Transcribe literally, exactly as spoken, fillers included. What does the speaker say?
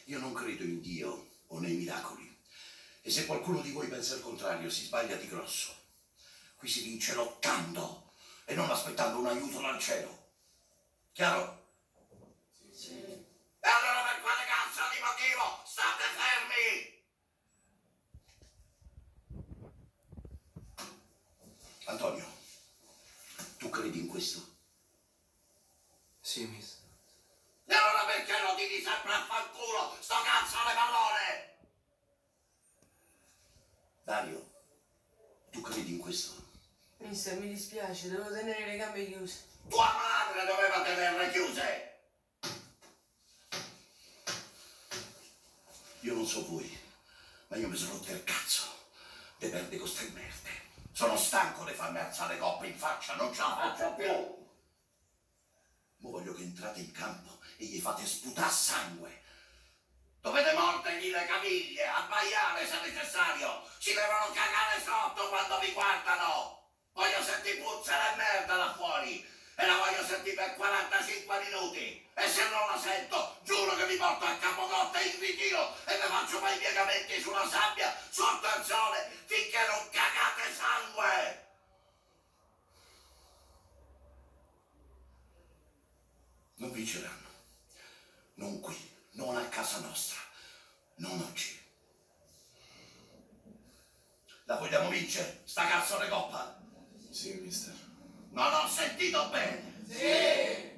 Io non credo in Dio o nei miracoli. E se qualcuno di voi pensa il contrario, si sbaglia di grosso. Qui si vince lottando e non aspettando un aiuto dal cielo. Chiaro? Sì. E allora per quale cazzo di motivo state fermi? Antonio, tu credi in questo? Sì, mister. E allora perché lo tiri sempre a fanculo sto cazzo di pallone? Dario, tu credi in questo? Mister, mi dispiace, devo tenere le gambe chiuse. Tua madre doveva tenerle chiuse! Io non so voi, ma io mi sono rotto il cazzo di perdere queste merde. Sono stanco di farmi alzare coppe in faccia, non ce la faccio più! Mo voglio che entrate in campo e gli fate sputare sangue. Dovete mordergli le caviglie, abbaiare se necessario. Ci devono cagare sotto quando vi guardano. Voglio sentire puzza di merda da fuori. E la voglio sentire per quarantacinque minuti. E se non la sento, giuro che vi porto a Capocotta in ritiro e vi faccio fare i piegamenti sulla sabbia sotto il sole finché non cagate sangue. Non vinceranno. Non qui, non a casa nostra. Non oggi. La vogliamo vincere, sta cazzo di coppa? Sì, mister. Non ho sentito bene. Sì!